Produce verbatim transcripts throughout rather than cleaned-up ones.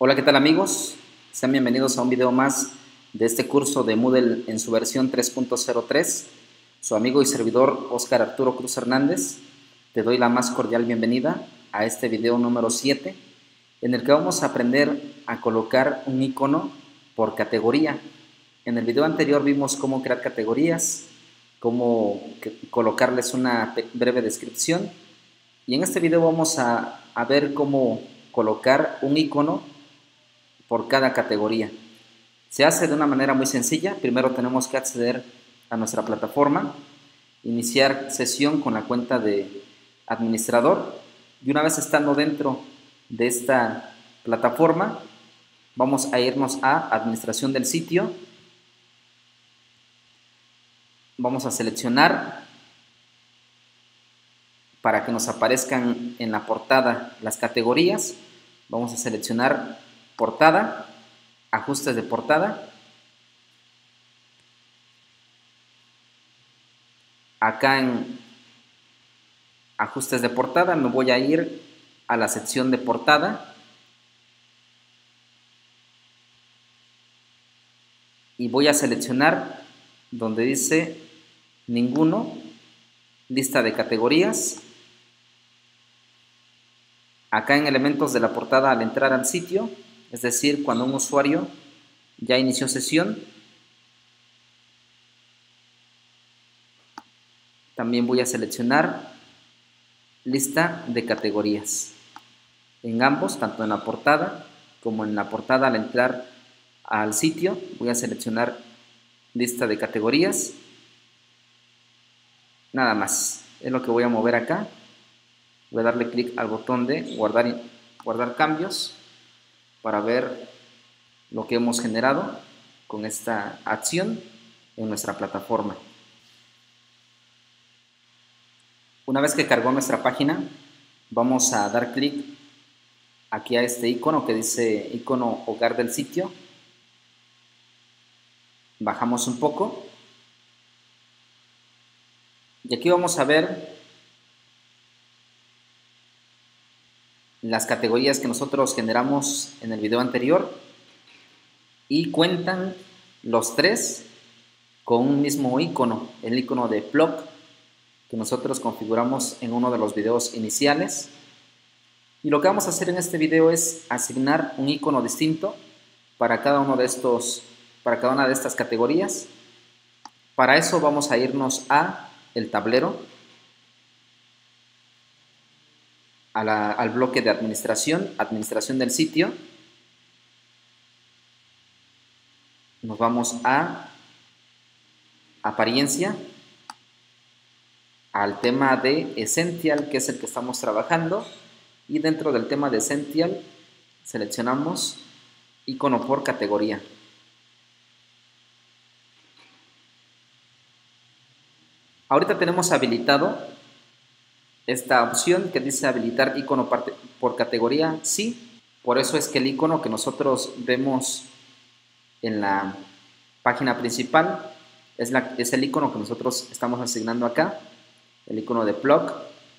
Hola, ¿qué tal amigos? Sean bienvenidos a un video más de este curso de Moodle en su versión tres punto cero tres. Su amigo y servidor Óscar Arturo Cruz Hernández. Te doy la más cordial bienvenida a este video número siete, en el que vamos a aprender a colocar un icono por categoría. En el video anterior vimos cómo crear categorías, cómo colocarles una breve descripción, y en este video vamos a, a ver cómo colocar un icono por cada categoría. Se hace de una manera muy sencilla. Primero tenemos que acceder a nuestra plataforma, iniciar sesión con la cuenta de administrador, y una vez estando dentro de esta plataforma vamos a irnos a administración del sitio. Vamos a seleccionar para que nos aparezcan en la portada las categorías. Vamos a seleccionar portada, ajustes de portada. Acá en ajustes de portada me voy a ir a la sección de portada y voy a seleccionar donde dice ninguno, lista de categorías. Acá en elementos de la portada, al entrar al sitio, es decir, cuando un usuario ya inició sesión, también voy a seleccionar lista de categorías. En ambos, tanto en la portada como en la portada al entrar al sitio, voy a seleccionar lista de categorías. Nada más, es lo que voy a mover acá. Voy a darle clic al botón de guardar, guardar cambios para ver lo que hemos generado con esta acción en nuestra plataforma. Una vez que cargó nuestra página, vamos a dar clic aquí a este icono que dice icono hogar del sitio. Bajamos un poco y aquí vamos a ver las categorías que nosotros generamos en el video anterior, y cuentan los tres con un mismo icono, el icono de blog que nosotros configuramos en uno de los videos iniciales. Y lo que vamos a hacer en este video es asignar un icono distinto para cada uno de estos, para cada una de estas categorías. Para eso vamos a irnos a el tablero, a la, al bloque de administración, administración del sitio. Nos vamos a apariencia, al tema de Essential, que es el que estamos trabajando, y dentro del tema de Essential seleccionamos icono por categoría. Ahorita tenemos habilitado esta opción que dice habilitar icono por categoría, sí. Por eso es que el icono que nosotros vemos en la página principal es, la, es el icono que nosotros estamos asignando acá, el icono de blog,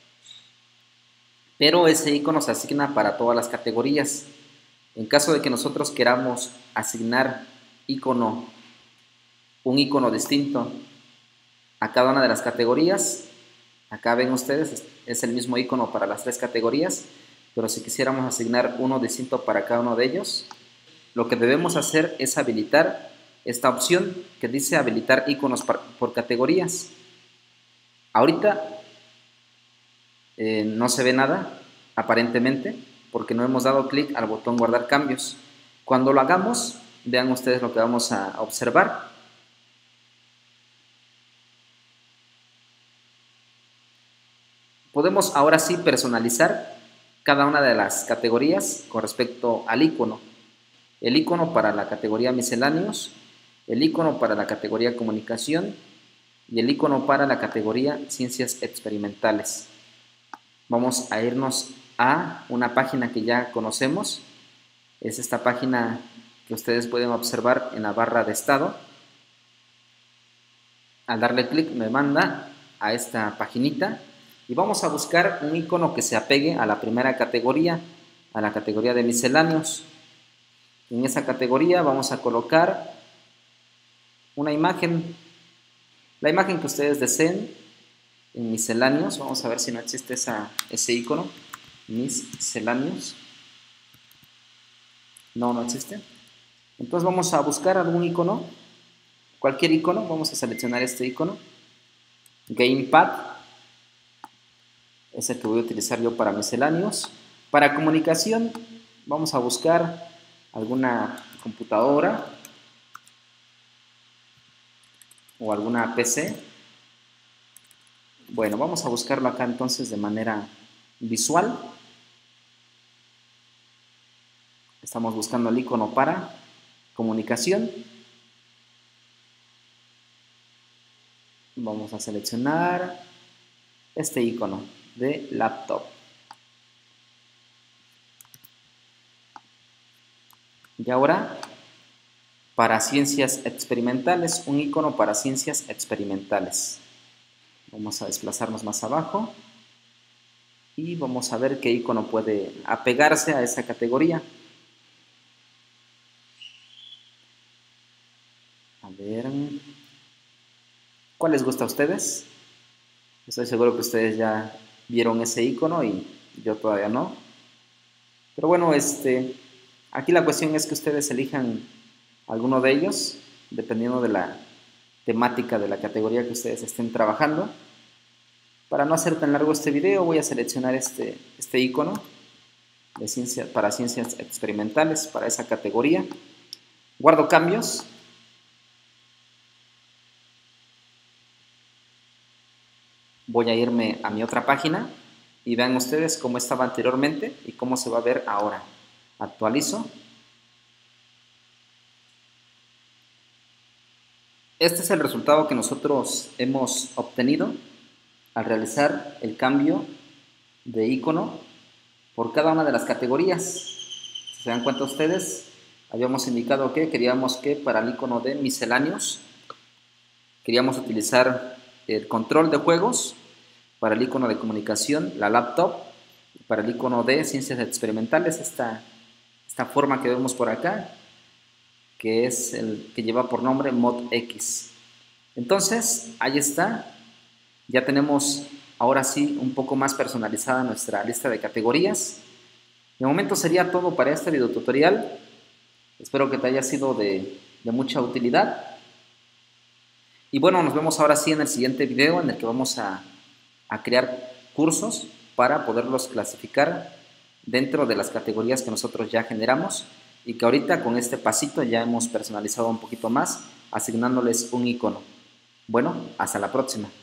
pero ese icono se asigna para todas las categorías. En caso de que nosotros queramos asignar icono, un icono distinto a cada una de las categorías, acá ven ustedes, es el mismo icono para las tres categorías, pero si quisiéramos asignar uno distinto para cada uno de ellos, lo que debemos hacer es habilitar esta opción que dice habilitar iconos por categorías. Ahorita eh, no se ve nada, aparentemente, porque no hemos dado clic al botón guardar cambios. Cuando lo hagamos, vean ustedes lo que vamos a observar. Podemos ahora sí personalizar cada una de las categorías con respecto al icono. El icono para la categoría misceláneos, el icono para la categoría comunicación y el icono para la categoría ciencias experimentales. Vamos a irnos a una página que ya conocemos. Es esta página que ustedes pueden observar en la barra de estado. Al darle clic me manda a esta paginita y vamos a buscar un icono que se apegue a la primera categoría, a la categoría de misceláneos. En esa categoría vamos a colocar una imagen, la imagen que ustedes deseen. En misceláneos, vamos a ver si no existe esa, ese icono, misceláneos. No, no existe. Entonces vamos a buscar algún icono, cualquier icono, vamos a seleccionar este icono, Gamepad, es el que voy a utilizar yo para misceláneos. Para comunicación vamos a buscar alguna computadora o alguna P C. Bueno, vamos a buscarlo acá entonces de manera visual. Estamos buscando el icono para comunicación. Vamos a seleccionar este icono de laptop. Y ahora, para ciencias experimentales, un icono para ciencias experimentales. Vamos a desplazarnos más abajo y vamos a ver qué icono puede apegarse a esa categoría. A ver, ¿cuál les gusta a ustedes? Estoy seguro que ustedes ya vieron ese icono y yo todavía no. Pero bueno, este, aquí la cuestión es que ustedes elijan alguno de ellos, dependiendo de la temática de la categoría que ustedes estén trabajando. Para no hacer tan largo este video, voy a seleccionar este, este icono de ciencia, para ciencias experimentales, para esa categoría. Guardo cambios. Voy a irme a mi otra página y vean ustedes cómo estaba anteriormente y cómo se va a ver ahora. Actualizo. Este es el resultado que nosotros hemos obtenido al realizar el cambio de icono por cada una de las categorías. Si se dan cuenta ustedes, habíamos indicado que queríamos que para el icono de misceláneos queríamos utilizar el control de juegos, para el icono de comunicación la laptop, para el icono de ciencias experimentales esta, esta forma que vemos por acá, que es el que lleva por nombre Mod X. Entonces, ahí está. Ya tenemos ahora sí un poco más personalizada nuestra lista de categorías. De momento sería todo para este video tutorial. Espero que te haya sido de, de mucha utilidad. Y bueno, nos vemos ahora sí en el siguiente video en el que vamos a, a crear cursos para poderlos clasificar dentro de las categorías que nosotros ya generamos y que ahorita con este pasito ya hemos personalizado un poquito más, asignándoles un icono. Bueno, hasta la próxima.